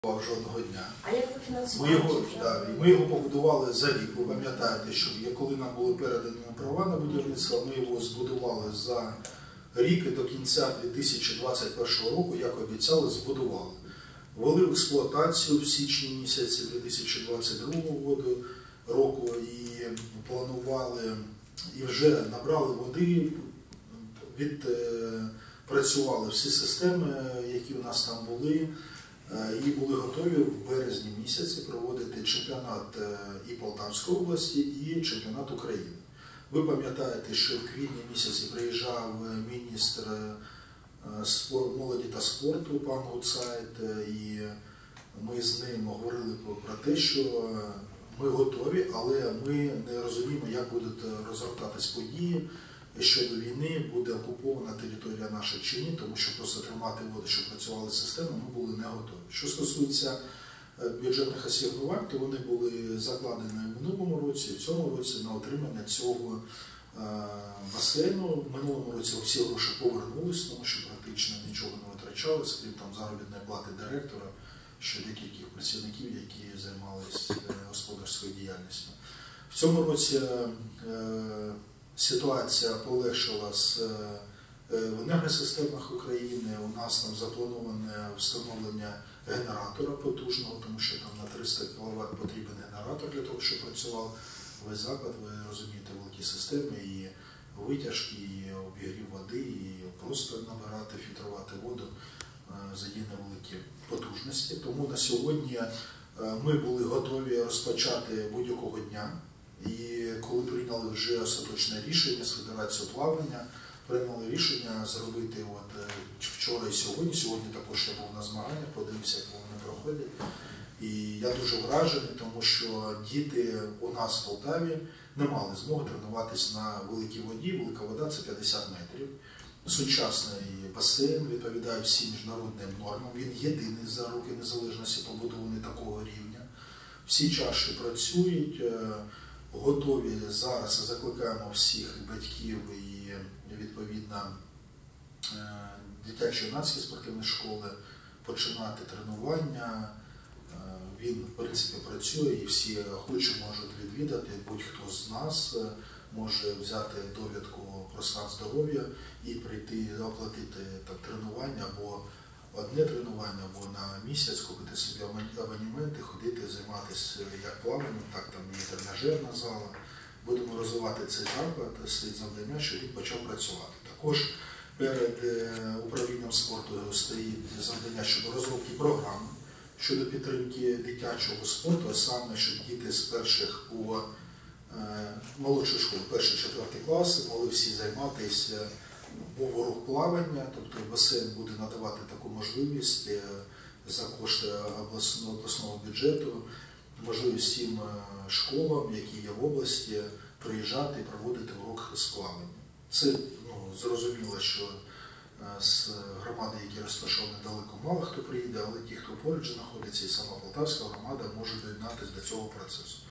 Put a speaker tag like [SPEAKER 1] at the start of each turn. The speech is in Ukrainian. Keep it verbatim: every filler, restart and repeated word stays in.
[SPEAKER 1] Жодного дня.
[SPEAKER 2] А як ви
[SPEAKER 1] Ми його,
[SPEAKER 2] фінансуєте?
[SPEAKER 1] да, ми його побудували за рік. Ви пам'ятаєте, що коли нам були передані права на будівництво, ми його збудували за рік і до кінця дві тисячі двадцять першого року, як обіцяли, збудували. Ввели в експлуатацію в січні місяці дві тисячі двадцять другого року і планували, і вже набрали води, відпрацювали всі системи, які у нас там були. І були готові в березні місяці проводити чемпіонат і Полтавської області, і чемпіонат України. Ви пам'ятаєте, що в квітні місяці приїжджав міністр молоді та спорту пан Гуцайт, і ми з ним говорили про те, що ми готові, але ми не розуміємо, як будуть розгортатись події. Щодо війни буде окупована територія наша чи ні, тому що просто тримати воду, щоб працювали системи, ми були не готові. Що стосується бюджетних асигнувань, то вони були закладені в минулому році, в цьому році на отримання цього басейну. В минулому році всі гроші повернулись, тому що практично нічого не витрачалося, крім там заробітної плати директора, що декількох працівників, які займалися господарською діяльністю. В цьому році ситуація полегшила в енергосистемах України. У нас там заплановане встановлення генератора потужного, тому що там на триста кіловат потрібен генератор для того, щоб працював весь заклад. Ви розумієте, великі системи, і витяжки, і обігрів води, і просто набирати, фільтрувати воду задіяні великі потужності. Тому на сьогодні ми були готові розпочати будь-якого дня. І коли прийняли вже остаточне рішення з Федерацією плавання, прийняли рішення зробити от вчора і сьогодні. Сьогодні також я був на змаганнях, подивився, як вони проходять. І я дуже вражений, тому що діти у нас в Полтаві не мали змоги тренуватися на великій воді. Велика вода – це п'ятдесят метрів. Сучасний басейн відповідає всім міжнародним нормам. Він єдиний за роки незалежності побудований такого рівня. Всі чаші працюють. Готові зараз, закликаємо всіх батьків і, відповідно, дитячо-юнацькі спортивні школи починати тренування. Він, в принципі, працює і всі охочі можуть відвідати. Будь-хто з нас може взяти довідку про стан здоров'я і прийти, оплатити там, тренування або одне тренування, або на місяць купити собі абонементи, ходити, займатися як плаванням, так там і тренажерна зала. Будемо розвивати цей заклад, стоїть завдання, щоб він почав працювати. Також перед управлінням спорту стоїть завдання щодо розробки програм, щодо підтримки дитячого спорту, а саме, щоб діти з перших по молодшої школи, перші-четверті класи, могли всі займатися. Був урок плавання, тобто басейн буде надавати таку можливість за кошти обласного, обласного бюджету, можливість всім школам, які є в області, приїжджати і проводити урок з плавання. Це ну, зрозуміло, що з громади, які розташовані далеко, мало хто приїде, але ті, хто поруч знаходиться, і сама Полтавська громада може доєднатися до цього процесу.